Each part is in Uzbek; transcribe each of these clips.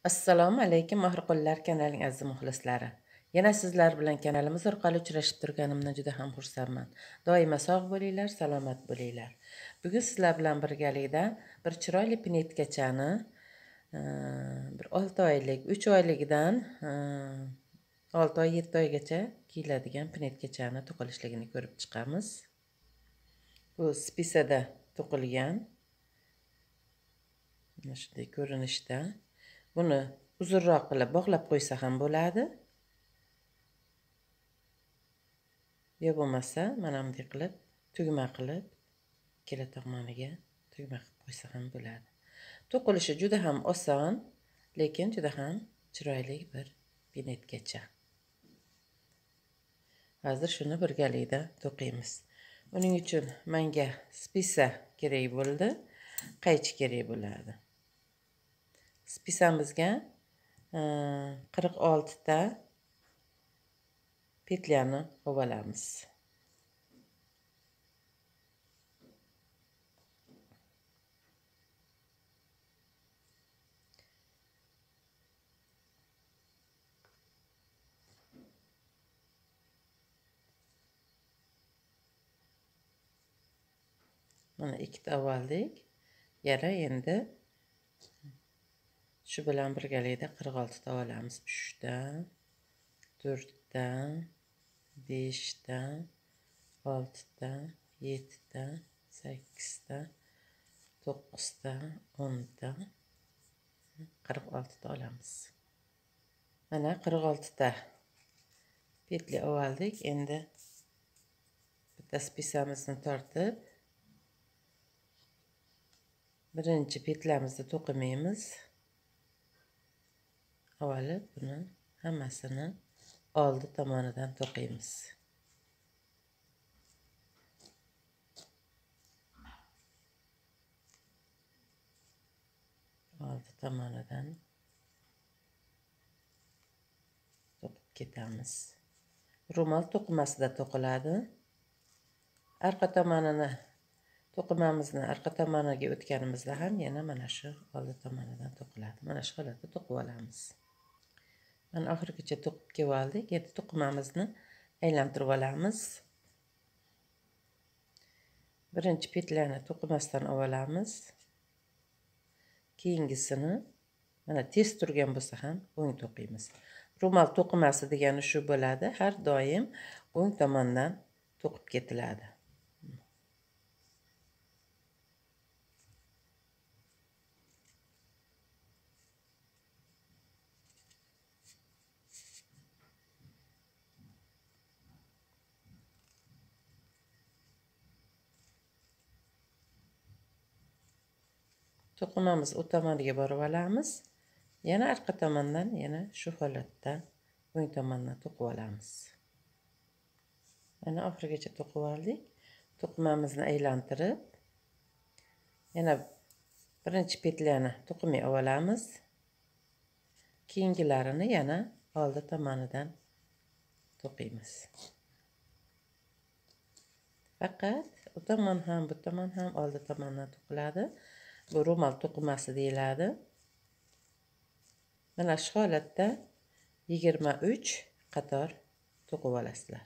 Assalomu alaykum Mahrqullar kanalining aziz muxlislari. Yana sizlar bilan kanalimiz orqali uchrashib turganimdan juda ham xursandman. Doimo sog' bo'linglar, salomat bo'linglar. Bugun sizlar bilan birgalikda bir chiroyli pinetkachani bir 6 oylik, 3 oyligidan 6 oy, 7 oygacha kiyiladigan pinetkachani to'qilishligini ko'rib chiqamiz. Bu spisada to'qilgan. Mana shunday ko'rinishda. Buni uzunroq qilib bog'lab qo'ysa ham bo'ladi. Yo bo'lmasa, mana bunday qilib, tugma qilib, ikkala tomoniga tugma qilib qo'ysa ham bo'ladi. To'qilishi juda ham oson, lekin juda ham chiroyli bir pinetkacha. Hozir shuni birgalikda to'qiymiz. Uning uchun menga spisa kerak bo'ldi, qaychi kerak bo'ladi. Spisamizga 46 ta petlyani olamiz. Mana ikkita oldik. Yana endi shu bilan birgalikda 46 ta olamiz. 3 ta, 4 ta, 5 ta, 6 ta, 7 ta, 8 ta, 9 ta, 10 ta, 46 ta olamiz. Mana 46 ta petli oldik. Endi bitta spisamizni tortib, birinchi petlamizni to'qimaymiz. Avvalo buni hammasini oldi tomonidan to'qiymiz. Oldi tomonidan to'qib ketamiz. Ro'mol to'qimasida to'qiladi. Arqa tomonini to'qimamizni arqa tomoniga o'tganimizda ham yana mana shu oldi tomonidan to'qiladi. Mana shu holatda to'qib olamiz. Mana oxirigacha to'qib kelib oldik. Endi to'qimamizni aylantirib olamiz. Birinchi petlani to'qimasdan olamiz. Keyingisini mana tez turgan bo'lsa ham o'ng to'qiymiz. Ro'mol to'qimasi degani shu bo'ladi. Har doim o'ng tomondan to'qib ketiladi. To'qimamiz u tomoniga borib olamiz. Yana arqa tomondan yana shu holatda o'ng tomondan to'qib olamiz. Mana oxirigacha to'qib oldik. To'qimamizni aylantirib, yana birinchi petlyani to'qimay olamiz. Keyingilarini yana oldi tomonidan to'qiymiz. Faqat u tomon ham, bu tomon ham oldi tomondan to'qiladi. Bu ro'mol to'qimasi deyiladi. Mana shu holatda 23 qator to'qib olasizlar.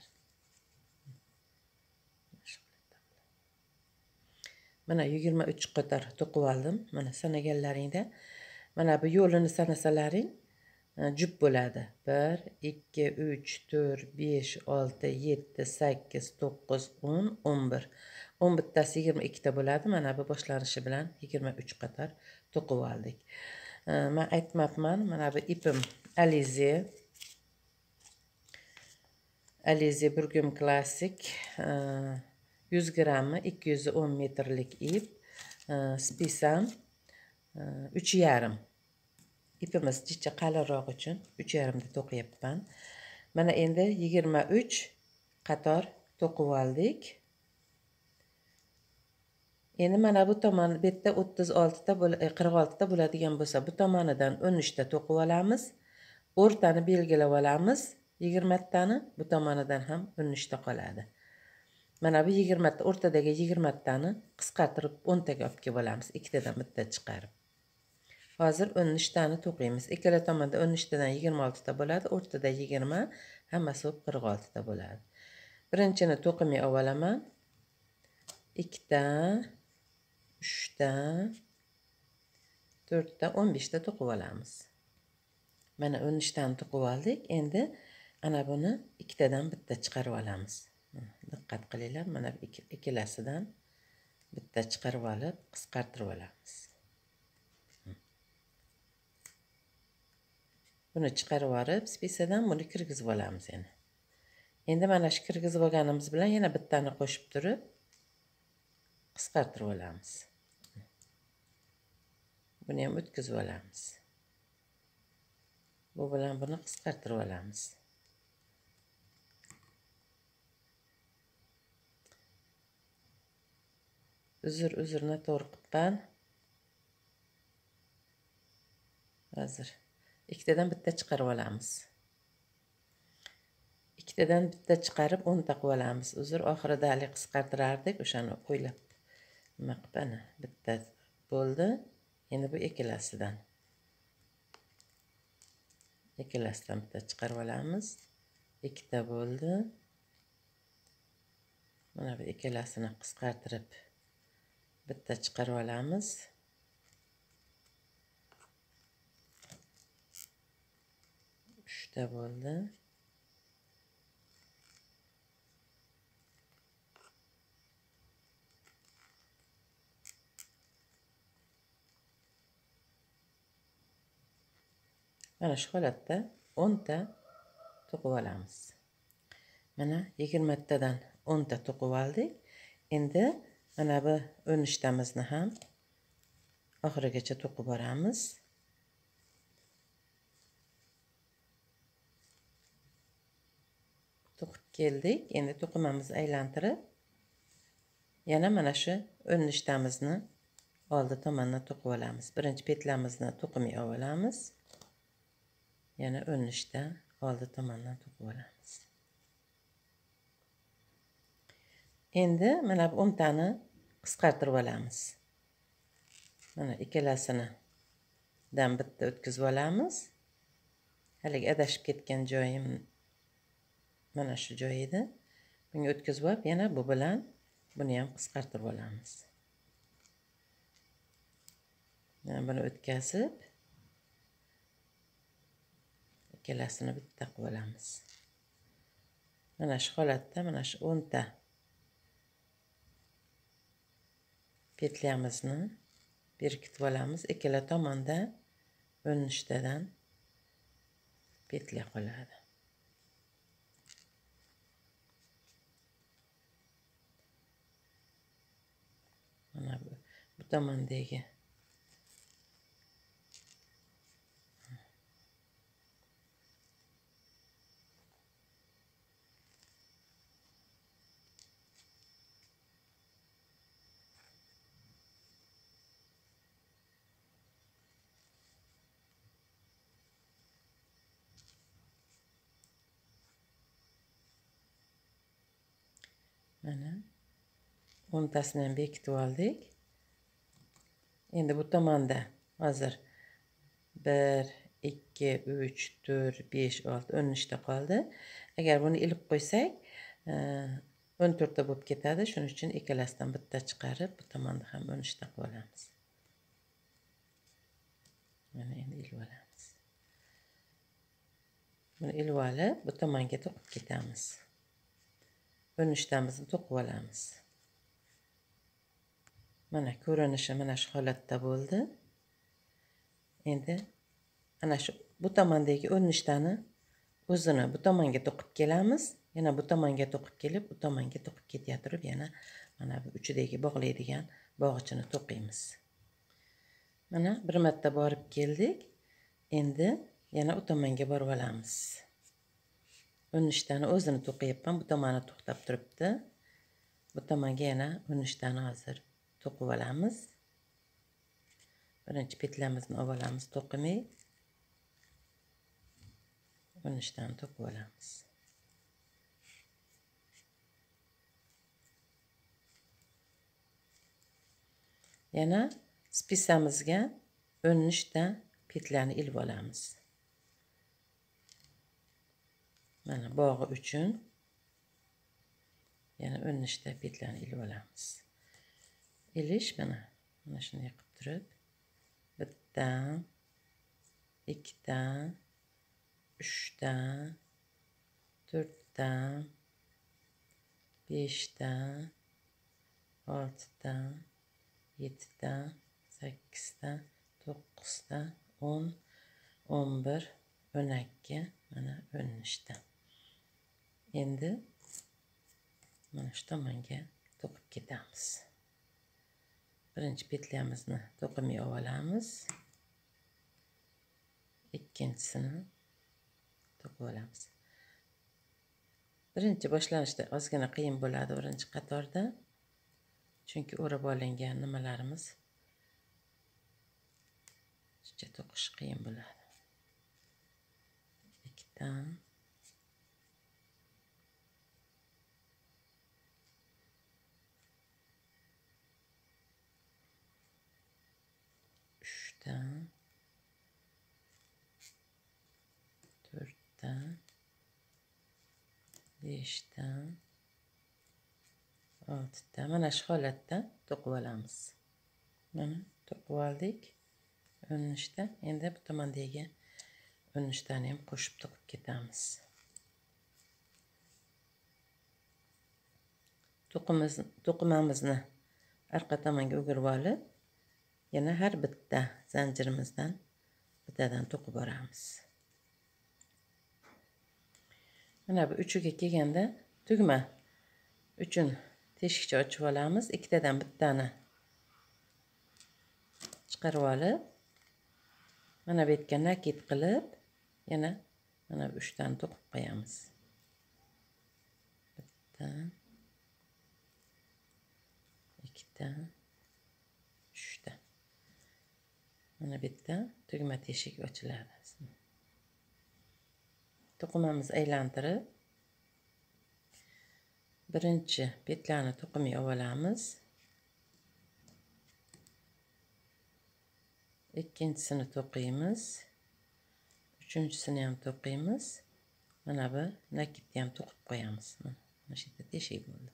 Mana 23 qator to'qib oldim. Mana sanaganlaringda mana bu yo'lini sanasalaring jup bo'ladi. 1 2 3 4 5 6 7 8 9 10 11. 11 tasi 22 ta bo'ladi. Mana bu boshlanishi bilan 23 qator to'qib oldik. Men aytmabman, mana bu ipim Alize Burgum Classic 100 grammi 210 metrlik ip, spisam 3,5. İpimiz jicha qalinroq uchun 3,5 da to'qiyapman. Mana endi 23 qator to'qib oldik. Endi mana bu tomon betda 36 ta 46 ta bo'ladigan bo'lsa, bu tomonidan 13 ta to'qib olamiz. O'rtani belgilab olamiz. 20 tani bu tomonidan ham 13 ta qoladi. Mana bu 20 ta o'rtadagi 20 tani qisqartirib 10 taga olib kelib olamiz. 2 tadan bitta chiqarib. Hozir 13 tani to'qiymiz. Ikkala tomonda 13 tadan 26 ta bo'ladi, o'rtada 20, hammasi 46 ta bo'ladi. Birinchini to'qimay olaman. 2 ta, 3 ta, 4 ta, 15 ta to'qib olamiz. Mana 13 tani to'qib oldik. Endi ana buni ikkitadan bitta chiqarib olamiz. Diqqat qilinglar, mana ikkalasidan bitta chiqarib olib, qisqartirib olamiz. Buni chiqarib olib, spisadan buni kirgizib olamiz yana. Endi mana shu kirgizib olganimiz bilan yana bittani qo'shib turib, qisqartirib olamiz. Buni ham o'tkazib olamiz. Bu bilan buni qisqartirib olamiz. Uzr noto'g'ri qilibman. Hozir ikkitadan bitta chiqarib olamiz. Ikkitadan bitta chiqarib 10 ta qilib olamiz. Uzr, oxirida hali qisqartirardik, o'shani o'ylab nima qilib bitta bo'ldi. Endi bu ikkalasidan bitta chiqarib olamiz. 2 ta bo'ldi. Mana bu ikkalasini qisqartirib bitta chiqarib olamiz. 3 ta bo'ldi. Mana shu holatda 10 ta to'qib olamiz. Mana 20 tadan 10 ta to'qib oldik. Endi mana bu 13 tamizni ham oxirigacha to'qib boramiz. To'qib keldik. Endi to'qimamizni aylantirib, yana mana shu 13 tamizni oldi tomondan to'qib olamiz. Birinchi petlamizni to'qimay olamiz. Yana 13 ta oldi tomondan to'qib olamiz. Endi mana bu 10 tani qisqartirib olamiz. Mana ikkalasidan bitta o'tkazib olamiz. Hali adashib ketgan joyim mana shu joy edi. Bunga o'tkazib olib, yana bu bilan buni ham qisqartirib olamiz. Mana buni o'tkazib, ikkalasini bitta qilib olamiz. Mana shu holatda mana shu 10 ta petlyamizni berkitib olamiz. Ikkala tomonda 13 tadan petla qoladi. Mana bu tomondagi mana 10 tasini ham bekitib oldik. Endi bu tomonda hozir 1, 2, 3, 4, 5, 6, 13 ta qoldi. Agar buni ilib qo'ysak, 14 ta bo'lib ketadi. Shuning uchun ikkalasidan bitta chiqarib, bu tomonda ham 13 ta qilib olamiz. Mana endi ilib olamiz. Buni ilib olib, bu tomonga to'qib ketamiz. 13 tamizni to'qib olamiz. Mana ko'rinishi mana shu holatda bo'ldi. Endi ana shu bu tomondagi 13 tani o'zini bu tomonga to'qib kelamiz. Yana bu tomonga to'qib kelib, bu tomonga to'qib ketaverib, yana mana bu uchidagi bog'laydigan bog'ichini to'qiymiz. Mana bir marta borib keldik. Endi yana u tomonga borib olamiz. 13 tani o'zini to'qiyapman, bu tomoni to'xtab turibdi. Bu tomonga yana 13 tani hozir to'qib olamiz. Birinchi petlamizni olib olamiz to'qimay. 13 tani to'qib olamiz. Yana spisamizga o'nnishdan petlani ilib olamiz. Mana bog'i uchun yana o'nnishdan petlani ilib olamiz. Ilish mana shunday qilib turib, bittadan, ikkidan, uchdan, to'rtdan, beshdan, oltidan, yettidan, sakkizdan, to'qqizdan, 10, 11, 12, mana 13dan. Endi mana shu tomonga to'qib ketamiz. Birinchi petlamizni to'qimay olamiz. Ikkinchisini to'qib olamiz. Birinchi boshlanishda ozgina qiyin bo'ladi birinchi qatorda. Chunki o'rab olingan nimalarimiz shuncha to'qish qiyin bo'ladi. Ikkidan, uchdan, to'rtdan, beshdan, oltidan, mana shu holatda to'qib olamiz. Mana to'qib oldik. 13da. Endi bu tomondagi 13dan ham qo'shib to'qib ketamiz. To'qimamizni orqa tomonga o'girib olib, yana har bitta zanjirimizdan bittadan to'qib boramiz. Mana bu uchiga kelganda tugma uchun teshikcha ochib olamiz. Ikkitadan bittani chiqarib olib, mana bu yerga nakit qilib, yana mana bu 3dan to'qib qo'yamiz. Bittadan, ikkidan, 3dan. Mana bu yerda tugma teshik ochiladi. To'qimamizni aylantirib, birinchi petlani to'qimay olamiz. Ikkinchisini to'qiymiz. Uchinchisini ham to'qiymiz. Mana bu nakitni ham to'qib qo'yamiz. Mana shu yerda teshik bo'ldi.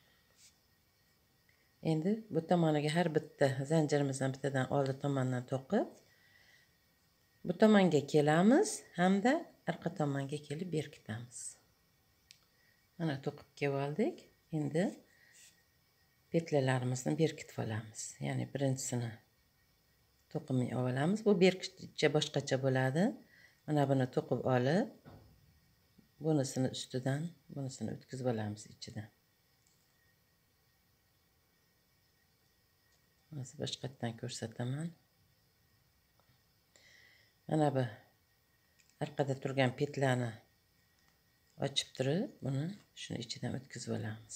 Endi bu tomoniga har bitta zanjirimizdan bittadan oldi tomondan to'qib, bu tomonga kelamiz hamda orqa tomonga kelib berkitamiz. Mana to'qib kelib oldik. Endi petlalarimizni berkitib olamiz. Ya'ni birinchisini to'qimay olamiz. Bu berkitcha boshqacha bo'ladi. Mana buni to'qib olib, bunisini ustidan, bunisini o'tkazib olamiz ichidan. Hozir boshqatdan ko'rsataman. Mana bu orqada turgan petlani ochib turib, buni shuni ichidan o'tkazib olamiz.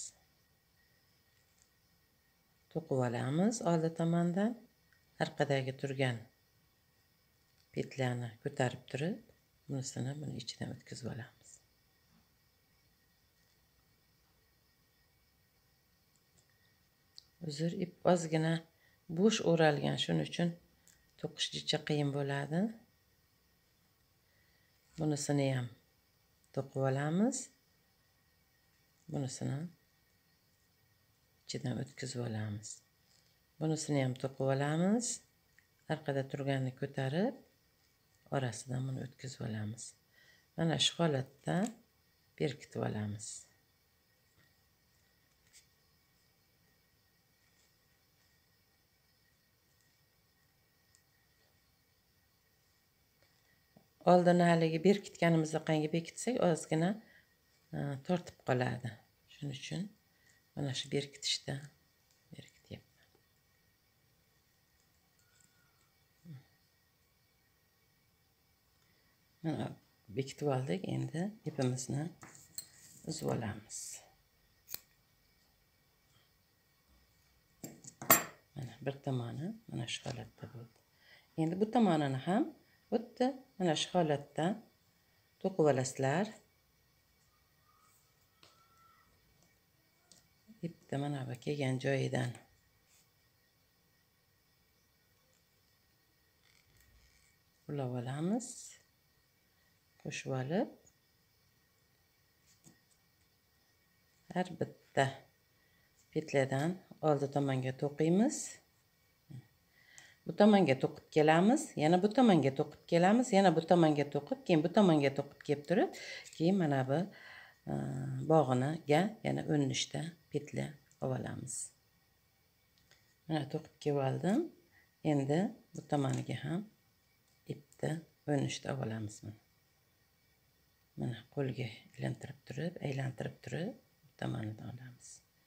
To'qib olamiz oldi tomondan, orqadagi turgan petlani ko'tarib turib, bunisini buni ichidan o'tkazib olamiz. Uzr, ip ozgina bo'sh o'ralgan, shuning uchun to'qish juda qiyin bo'ladi. Bunisini ham to'qib olamiz. Bunisini ichidan o'tkazib olamiz. Bunisini ham to'qib olamiz. Orqada turganini ko'tarib, orasidan buni o'tkazib olamiz. Mana shu holatda berkitib olamiz. Oldin haligi berkitganimizni qanga bekitsak, ozgina tortib qoladi. Shuning uchun mana shu berkitishda berkityapman. Mana bekitib oldik. Endi ipimizni uzib olamiz. Mana bir tomoni mana shu holatda bo'ldi. Endi bu tomonini ham o'tdi. Mana shu holatda to'qib olasizlar. Ipni mana bu kelgan joyidan ulab olamiz. Qo'shib olib, har bitta petladan oldi tomonga to'qiymiz. Bu tomonga to'qib kelamiz, yana bu tomonga to'qib kelamiz, yana bu tomonga to'qib, keyin bu tomonga to'qib kelib turib, keyin mana bu bog'iniga yana 13 ta petla olamiz. Mana to'qib kelib oldim. Endi bu tomoniga ham ipni 13 ta olamiz. Mana qo'lga aylantirib turib, bu tomonidan olamiz.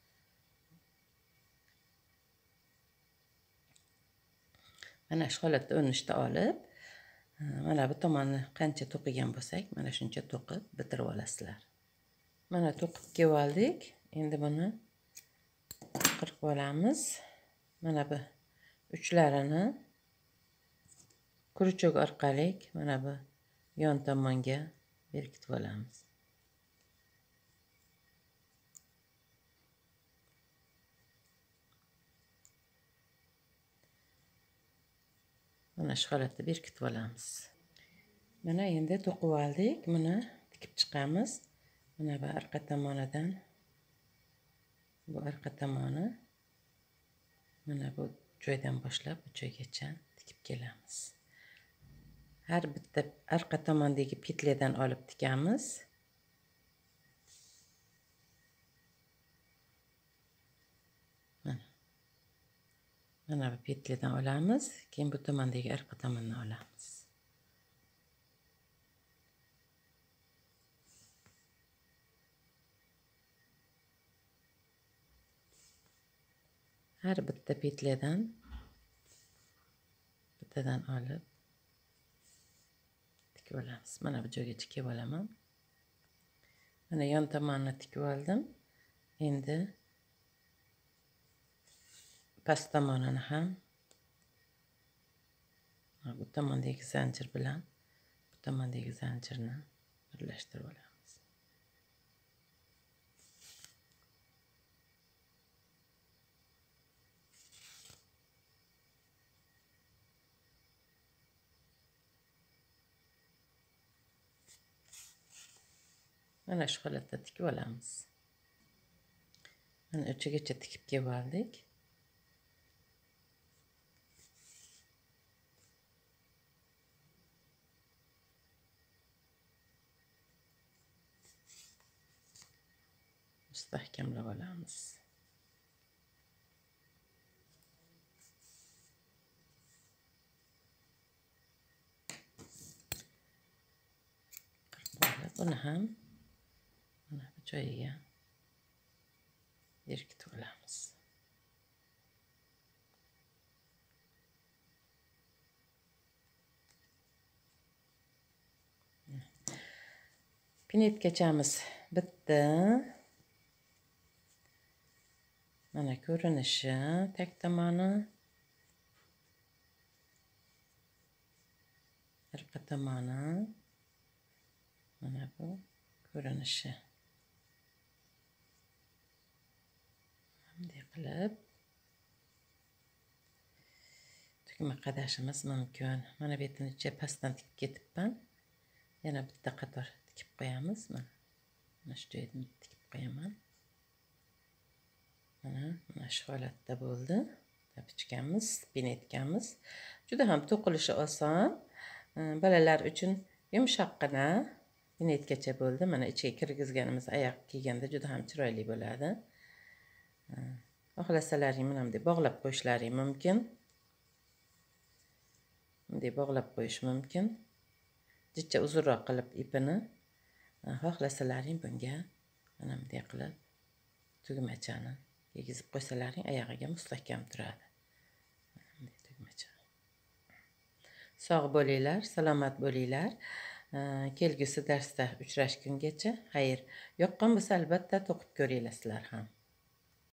Mana shu holatda 13 ta olib, mana bu tomonni qancha to'qigan bo'lsak, mana shuncha to'qib bitirib olasizlar. Mana to'qib kelib oldik. Endi buni qirqib olamiz. Mana bu uchlarini kurchok orqali mana bu yon tomonga berkitib olamiz. Mana shu holatda berkitib olamiz. Mana endi to'qib oldik. Buni tikib chiqamiz. Mana bu orqa tomonidan, bu orqa tomoni mana bu joydan boshlab bu joygacha tikib kelamiz. Har bitta orqa tomondagi petladan olib tikamiz. Mana bu petladan olamiz, keyin bu tomondagi orqa tomondan olamiz. Har bitta petladan bittadan olib tikib olamiz. Mana bu joygacha kelib olaman. Mana yon tomonini tikib oldim. Endi past tomonini ham bu tomondagi zanjir bilan bu tomondagi zanjirni birlashtirib olamiz. Mana shu holatda tikib olamiz. Mana uchigacha tikib kelib oldik. Mustahkamlab olamiz. Buni ham mana bu joyiga berkitib olamiz. Pinetkachamiz bitti. Mana ko'rinishi, tag tomoni, orqa tomoni, mana bu ko'rinishi. Bunday qilib tugma qadashimiz mumkin. Mana bu yerdan pastdan tikib ketibman. Yana bitta qator tikib qo'yamiz. Mana shu joydan tikib qo'yaman. Mana shu holatda bo'ldi. Tapichkamiz, pinetkamiz. Juda ham to'qilishi oson. Balalar uchun yumshoqqina pinetkacha bo'ldi. Mana ichiga kirgizganimiz oyoq kiyganda juda ham chiroyli bo'ladi. Xohlasalaring mana bunday bog'lab qo'yishlaring mumkin. Bunday bog'lab qo'yish mumkin. Jicha uzunroq qilib ipini xohlasalaring bunga mana bunday qilib tugmachani yegizib qo'ysalaring oyog'iga mustahkam turadi. Bunday tugmacha. Sog' bo'linglar, salomat bo'linglar. Kelgusi darsda uchrashgungacha xayr. Yoqqan bo'lsa albatta to'qib ko'ringlar sizlar ham.